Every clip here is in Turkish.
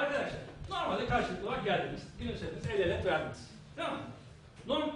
Arkadaşlar, normalde karşılıklı olarak geldiniz, gülümsediniz, el ele verdiniz. Tamam mı?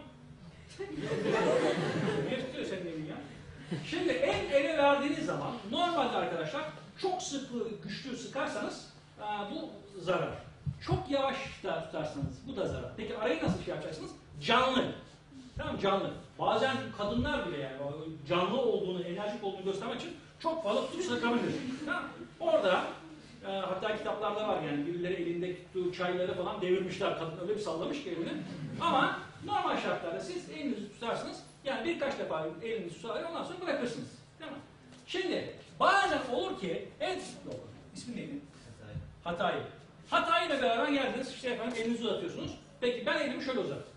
Niye tutuyor senin elini ya? Şimdi el ele verdiğiniz zaman, normalde arkadaşlar, çok sıkı, güçlü sıkarsanız bu zarar. Çok yavaş tutarsanız bu da zarar. Peki arayı nasıl şey yapacaksınız? Canlı. Tamam, canlı. Bazen kadınlar bile yani canlı olduğunu, enerjik olduğunu göstermek için çok fazla tutup sıkabilir. Tamam. Orada hatta kitaplarda var yani birileri elinde tuttuğu çayları falan devirmişler. Kadın öyle bir sallamış ki elini. Ama normal şartlarda siz elinizi tutarsınız. Yani birkaç defa elinizi tutar ondan sonra bırakırsınız. Tamam. Şimdi bazen olur ki ismi neydi? Hatay. Hatay ile beraber geldiniz. İşte efendim elinizi uzatıyorsunuz. Peki ben elimi şöyle uzattım.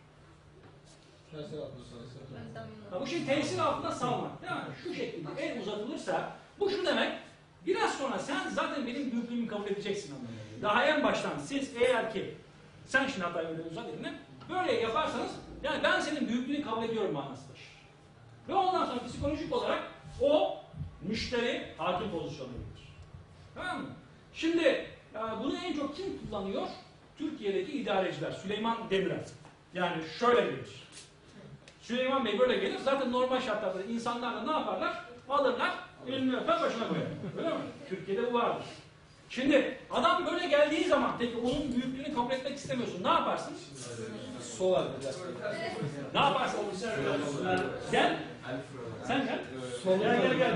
Bu şey tesir altında salmak. Değil mi? Şu şekilde el uzatılırsa bu şu demek. Biraz sonra sen zaten benim büyüklüğümü kabul edeceksin anlamına. Daha en baştan siz eğer ki sen şimdi Hatay öyle uzat elini böyle yaparsanız yani ben senin büyüklüğünü kabul ediyorum manasıdır. Ve ondan sonra psikolojik olarak o müşteri hakim pozisyonuna gelir. Tamam mı? Şimdi bunu en çok kim kullanıyor? Türkiye'deki idareciler. Süleyman Demirel. Yani şöyle gelir. Süleyman Bey böyle gelir. Zaten normal şartlarda insanlar da ne yaparlar? Alırlar, elini öper başına koyar. Öyle mi? Türkiye'de bu vardır. Şimdi adam böyle geldiği zaman peki onun büyüklüğünü kabul etmek istemiyorsun. Ne yaparsın? Solar. Ne yaparsın? Gel. Sen gel. Gel.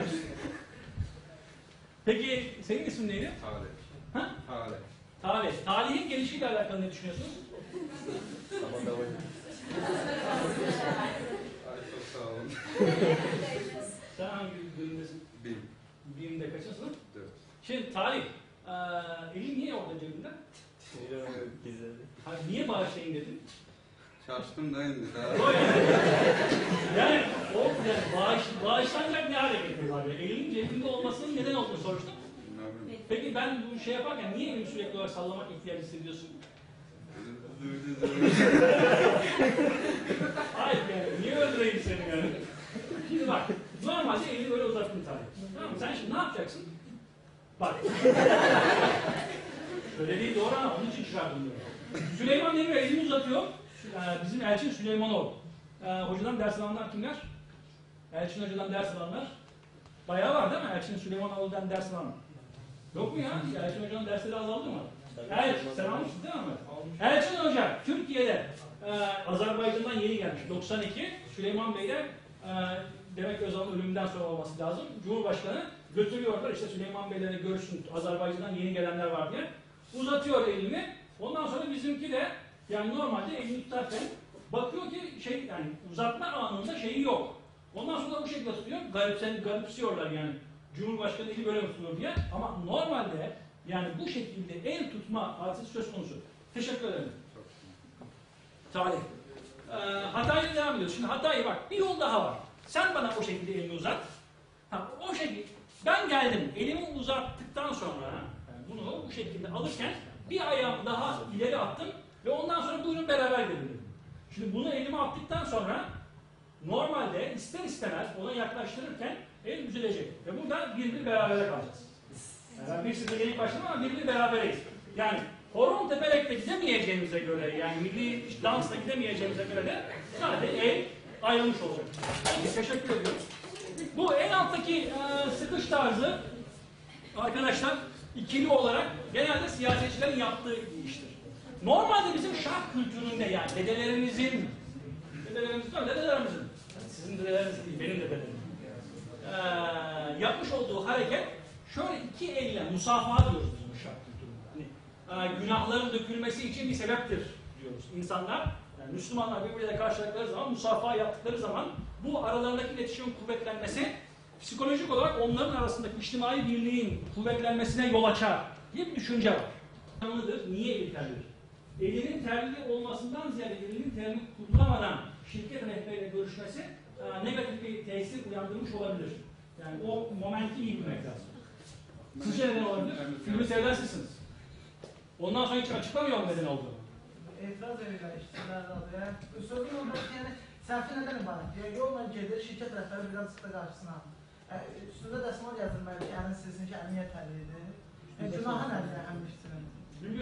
Peki senin ismin neydi? Talih. Ha? Talih. Talih'in gelişiyle alakalı ne düşünüyorsunuz? Ay çok sağ olun. Sen hangi bölümdesin? Birimde kaçıncı sınıf? 4. Şimdi Talih, elin niye orada cebinde? Gizledi. Niye bağışlayın dedin? Şaştım da indi daha. Yani bağışlanacak ne hale getirdin abi? Elin cebinde olmasının neden olduğunu soruştum. Peki ben bu şey yaparken niye elimi sürekli olarak sallamak ihtiyacı hissediyorsun? Hayır yani niye öldüreyim seni yani? Şimdi bak, normalde elini böyle uzattın tabii. Tamam mı? Sen şimdi ne yapacaksın? Bak. Öyle değil doğru ama onun için çıkardım diyorum. Süleyman Demirel elini uzatıyor. Bizim Elçin Süleymanoğlu. Hocadan ders alanlar kimler? Elçin Hoca'dan ders alanlar. Bayağı var değil mi? Elçin Süleymanoğlu'dan ders alan. Yok mu ya? Elçin Hoca'nın dersleri azaldı mı? Evet, sen almışsın değil mi? Elçin Hoca, Türkiye'de Azerbaycan'dan yeni gelmiş. 92, Süleyman Bey'de Demek Özal'ın ölümünden sonra olması lazım. Cumhurbaşkanı götürüyorlar, işte Süleyman Bey'le görüşsün, Azerbaycan'dan yeni gelenler var diye. Uzatıyor elini. Ondan sonra bizimki de yani normalde elini tutarken bakıyor ki yani uzatma anında şeyi yok. Ondan sonra bu şekilde tutuyor. Garipsiyorlar yani. Cumhurbaşkanı eli böyle tutuyor diye. Ama normalde yani bu şekilde el tutma hadisesi söz konusu. Teşekkür ederim. Talih. Hatay'la devam ediyoruz. Şimdi Hatay'a bak. Bir yol daha var. Sen bana o şekilde elini uzat. O şekilde. Ben geldim. Elimi uzattıktan sonra yani bunu bu şekilde alırken bir ayağımı daha ileri attım ve ondan sonra buyurun beraber gidelim. Şimdi bunu elime attıktan sonra normalde ister istemez ona yaklaştırırken el düzelecek. Ve burada bir berabere kalacağız. Yani bir sıfır gelip başladım ama bir berabereyiz. Yani horon tepelekte gidemeyeceğimize göre yani milli dansla gidemeyeceğimize göre de sadece el ayrılmış olacak. Teşekkür ediyorum. Bu en alttaki sıkış tarzı arkadaşlar ikili olarak genelde siyasetçilerin yaptığı bir iştir. Normalde bizim şark kültüründe yani dedelerimizin sizin dedeleriniz değil, benim dedelerim. Yapmış olduğu hareket şöyle iki elle musafaha diyoruz biz bu şark kültüründe. Hani, günahların dökülmesi için bir sebeptir diyoruz. İnsanlar, yani Müslümanlar birbirleriyle karşılaştıkları zaman, musafaha yaptıkları zaman bu aralarındaki iletişimin kuvvetlenmesi psikolojik olarak onların arasındaki içtimai birliğin kuvvetlenmesine yol açar diye bir düşünce var. Niye eli terlidir? Elinin terli olmasından ziyade elinin terini kullanmadan şirket rehberiyle görüşmesi negatif bir tesir uyandırmış olabilir. Yani o momenti iyi bilmek lazım. Sizce neden olabilir? Filmi seyredersiniz. Ondan sonra hiç açıklamıyor mu neden olduğunu? İtiraz edirlər işçilərdə. Sözün orada yəni səhvi nədən ibarət? Yolla gedir, şirkət rəhbəri biraz çıxdı qarşısına. Üstündə dəsmal yazılmalı ki, sizin ki əmniyyət əllidir. Günahı nədir həm işçinin?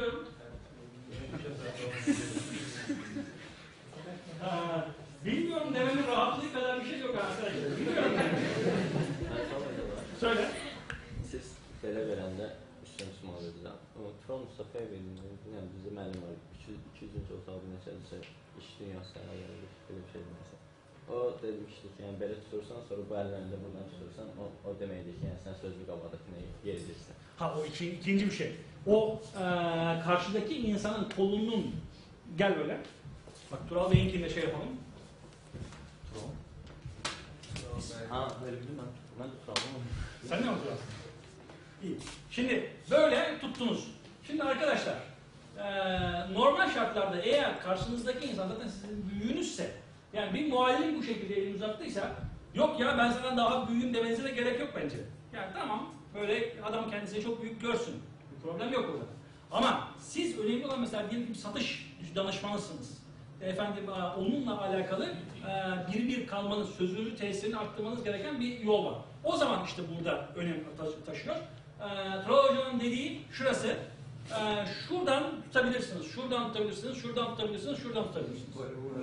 Tural Mustafa'ya verildi. Yani bizde müəllim var. 200-cü otaqda nəsə iş dünyasına gəlir, belə bir şey deməsə. O demişdi ki, yəni belə tutursan, sonra bu əllərində bundan tutursan, o deməkdir ki, yəni sən sözlü qabadakını yer edirsən. Ha o ikinci bir şey. O karşıdaki insanın kolunun gel böyle. Bak Tural Bey'inkinde şey yapalım. Tural. Ha, öyle bildim ben. Ben de Tural'ım. Sen ne yapıyorsun? İyi. Şimdi böyle tuttunuz. Şimdi arkadaşlar normal şartlarda eğer karşınızdaki insan zaten sizin büyüğünüzse, yani bir muallim bu şekilde elini uzattıysa, yok ya ben sana daha büyüğüm demenize de gerek yok bence. Yani tamam, böyle adam kendisini çok büyük görsün. Bir problem yok orada. Ama siz önemli olan mesela diyelim ki satış danışmanısınız. Efendim onunla alakalı bir kalmanız, sözünüzü tesirini arttırmanız gereken bir yol var. O zaman işte burada önem taşıyor. Tural Hoca'nın dediği şurası. Şuradan tutabilirsiniz, şuradan tutabilirsiniz, şuradan tutabilirsiniz, şuradan tutabilirsiniz.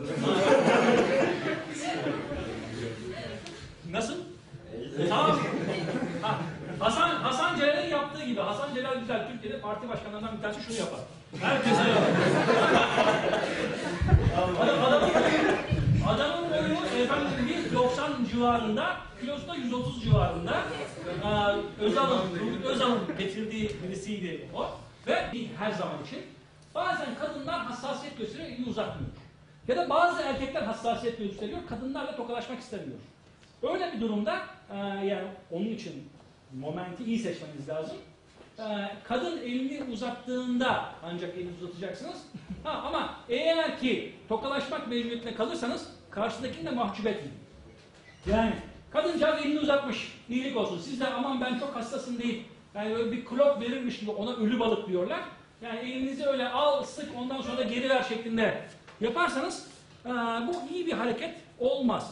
Nasıl? Tamam. Hasan Celal'in yaptığı gibi. Hasan Celal güzel. Türkiye'de parti başkanlarından bir tanesi şunu yapar. Herkese yapar. Adamın boyu efendim 1.90 civarında, kilosu da 130 civarında. Özal'ın getirdiği birisiydi o. Ve her zaman için. Bazen kadınlar hassasiyet gösteriyor, elini uzatmıyor. Ya da bazı erkekler hassasiyet gösteriyor, kadınlarla tokalaşmak istemiyor. Öyle bir durumda yani onun için momenti iyi seçmeniz lazım. Kadın elini uzattığında ancak elini uzatacaksınız. Ama eğer ki tokalaşmak mecburiyetine kalırsanız karşıdakini de mahcup etmeyin. Yani kadıncağız elini uzatmış, iyilik olsun. Siz de aman ben çok hassasım deyip yani böyle bir klop verirmiş gibi ona ölü balık diyorlar. Yani elinizi öyle al, sık, ondan sonra geri ver şeklinde yaparsanız bu iyi bir hareket olmaz.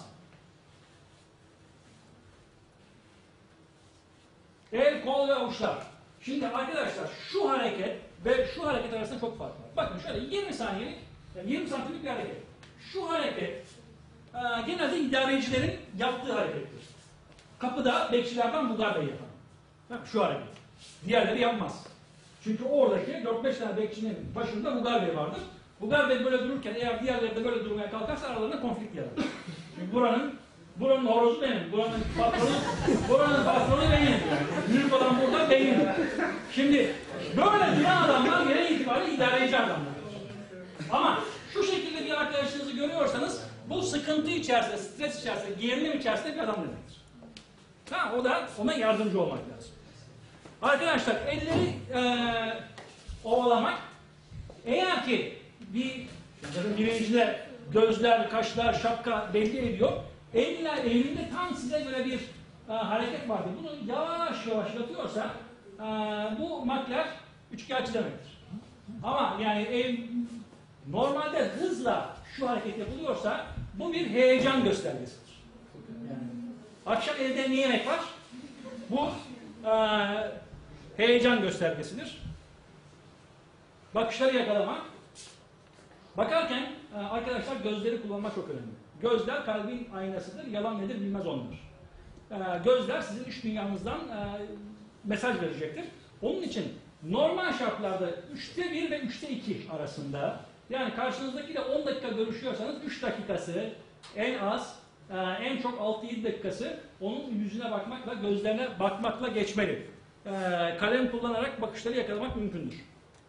El, kol ve avuçlar. Şimdi arkadaşlar şu hareket ve şu hareket arasında çok fark var. Bakın şöyle 20 saniyelik, yani 20 santimlik bir hareket. Şu hareket genelde idarecilerin yaptığı harekettir. Kapıda bekçilerden Bulgar Bey yapar. Bak şu hareket. Diğerleri yapmaz. Çünkü oradaki 4-5 tane bekçinin başında Bulgar Bey vardır. Bulgar Bey böyle dururken eğer diğerleri de böyle durmaya kalkarsa aralarında konflikt yaratır. Çünkü buranın horozu benim, buranın patronu benim. Büyük olan burada benim. Şimdi böyle duran adamlar genel itibariyle idareci adamlar. Ama şu şekilde bir arkadaşınızı görüyorsanız bu sıkıntı içerisinde, stres içerisinde, gerilim içerisinde bir adam demektir. O da ona yardımcı olmak lazım. Arkadaşlar elleri ovalamak, eğer ki birincide gözler, kaşlar, şapka belli ediyor, elinde tam size göre bir hareket vardır. Bunu yavaş yavaş yapıyorsa bu makler üçkağıtçı demektir. Ama yani normalde hızla şu hareket yapılıyorsa bu bir heyecan göstergesidir. Yani, akşam evde ne yemek var? Bu heyecan göstergesidir. Bakışları yakalamak. Bakarken arkadaşlar gözleri kullanmak çok önemli. Gözler kalbin aynasıdır. Yalan nedir bilmez onlar. Gözler sizin iç dünyanızdan mesaj verecektir. Onun için normal şartlarda 1/3 ve 1/3 arasında, yani karşınızdakiyle 10 dakika görüşüyorsanız 3 dakikası en az, en çok 6-7 dakikası onun yüzüne bakmakla, gözlerine bakmakla geçmeli. Kalem kullanarak bakışları yakalamak mümkündür.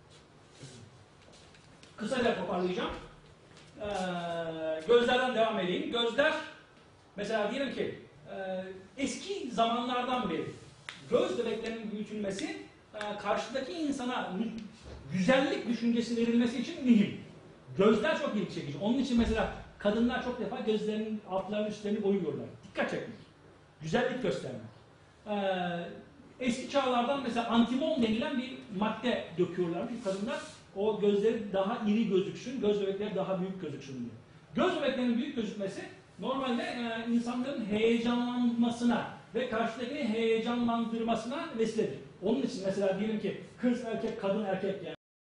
Kısaca toparlayacağım. Gözlerden devam edeyim. Gözler, mesela diyelim ki eski zamanlardan beri göz bebeklerinin büyütülmesi karşıdaki insana güzellik düşüncesi verilmesi için mühim. Gözler çok ilgi çekici. Onun için mesela kadınlar çok defa gözlerinin altlarını üstlerini boyuyorlar. Dikkat çekmek. Güzellik göstermek. Eski çağlardan mesela antimon denilen bir madde döküyorlarmış kadınlar. O gözleri daha iri gözüksün, göz bebekleri daha büyük gözüksün diye. Göz bebeklerinin büyük gözükmesi normalde insanların heyecanlanmasına ve karşıdakini heyecanlandırmasına vesiledir. Onun için mesela diyelim ki kız erkek, kadın erkek yani